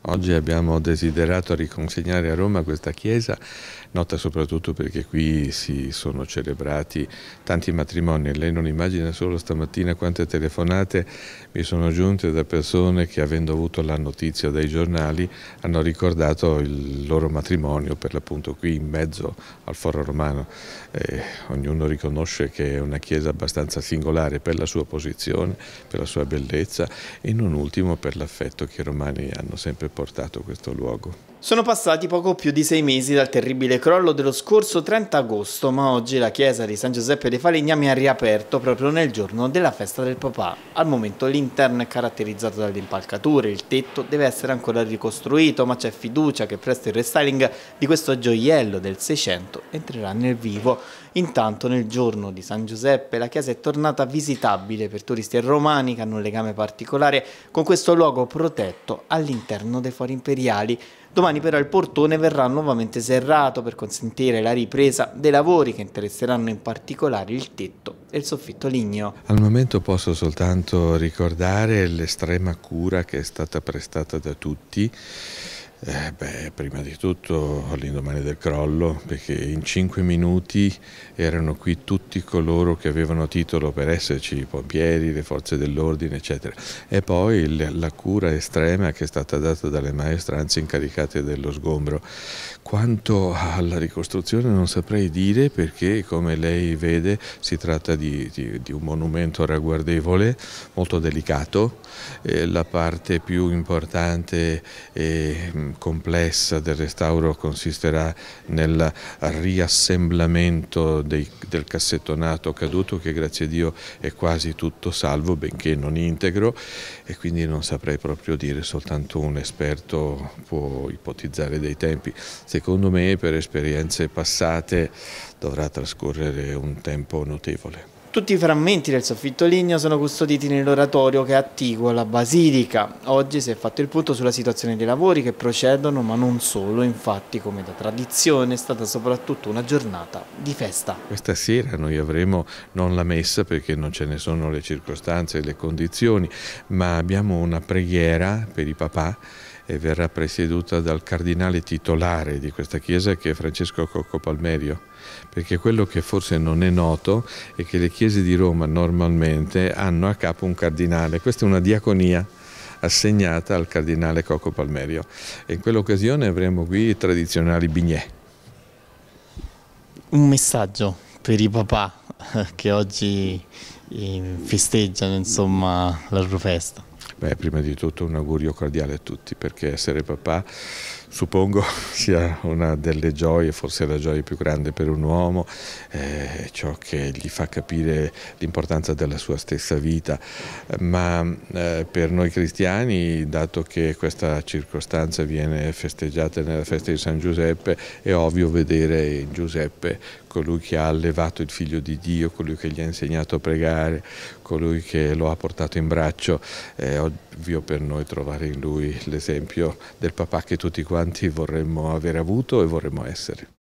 Oggi abbiamo desiderato riconsegnare a Roma questa chiesa, nota soprattutto perché qui si sono celebrati tanti matrimoni. Lei non immagina solo stamattina quante telefonate mi sono giunte da persone che, avendo avuto la notizia dai giornali, hanno ricordato il loro matrimonio, per l'appunto qui in mezzo al Foro Romano. Ognuno riconosce che è una chiesa abbastanza singolare per la sua posizione, per la sua bellezza e non ultimo per l'affetto che i romani hanno sempre portato a questo luogo. Sono passati poco più di 6 mesi dal terribile crollo dello scorso 30 agosto, ma oggi la chiesa di San Giuseppe dei Falegnami ha riaperto proprio nel giorno della festa del papà. Al momento l'interno è caratterizzato dalle impalcature, il tetto deve essere ancora ricostruito, ma c'è fiducia che presto il restyling di questo gioiello del 600 entrerà nel vivo. Intanto nel giorno di San Giuseppe la chiesa è tornata visitabile per turisti e romani che hanno un legame particolare con questo luogo protetto all'interno dei fori imperiali. Domani però il portone verrà nuovamente serrato per consentire la ripresa dei lavori che interesseranno in particolare il tetto e il soffitto ligneo. Al momento posso soltanto ricordare l'estrema cura che è stata prestata da tutti. Prima di tutto all'indomani del crollo, perché in 5 minuti erano qui tutti coloro che avevano titolo per esserci, i pompieri, le forze dell'ordine, eccetera. E poi la cura estrema che è stata data dalle maestranze incaricate dello sgombro. Quanto alla ricostruzione non saprei dire, perché come lei vede si tratta di un monumento ragguardevole, molto delicato. La parte più importante e complessa del restauro consisterà nel riassemblamento del cassettonato caduto, che grazie a Dio è quasi tutto salvo, benché non integro, e quindi non saprei proprio dire, soltanto un esperto può ipotizzare dei tempi. Secondo me, per esperienze passate, dovrà trascorrere un tempo notevole. Tutti i frammenti del soffitto ligneo sono custoditi nell'oratorio che è attiguo alla basilica. Oggi si è fatto il punto sulla situazione dei lavori che procedono, ma non solo, infatti come da tradizione è stata soprattutto una giornata di festa. Questa sera noi avremo non la messa, perché non ce ne sono le circostanze e le condizioni, ma abbiamo una preghiera per i papà e verrà presieduta dal cardinale titolare di questa chiesa, che è Francesco Cocco Palmerio, perché quello che forse non è noto è che le chiese di Roma normalmente hanno a capo un cardinale. Questa è una diaconia assegnata al cardinale Cocco Palmerio e in quell'occasione avremo qui i tradizionali bignè. Un messaggio per i papà che oggi festeggiano, insomma, la loro festa. Prima di tutto un augurio cordiale a tutti, perché essere papà suppongo sia una delle gioie, forse la gioia più grande per un uomo, ciò che gli fa capire l'importanza della sua stessa vita, ma per noi cristiani, dato che questa circostanza viene festeggiata nella festa di San Giuseppe, è ovvio vedere in Giuseppe colui che ha allevato il figlio di Dio, colui che gli ha insegnato a pregare, colui che lo ha portato in braccio. È ovvio per noi trovare in lui l'esempio del papà che tutti quanti vorremmo aver avuto e vorremmo essere.